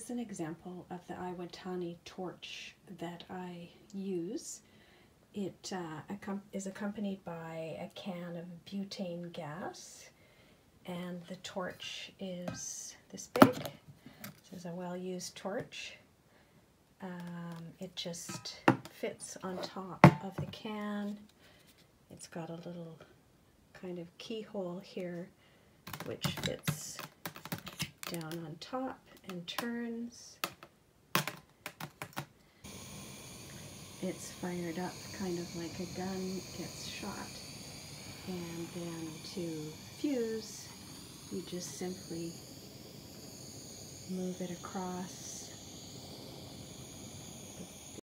is an example of the Iwatani torch that I use. It is accompanied by a can of butane gas, and the torch is this big. This is a well-used torch. It just fits on top of the can. It's got a little kind of keyhole here which fits down on top and turns. It's fired up kind of like a gun gets shot, and then to fuse you just simply move it across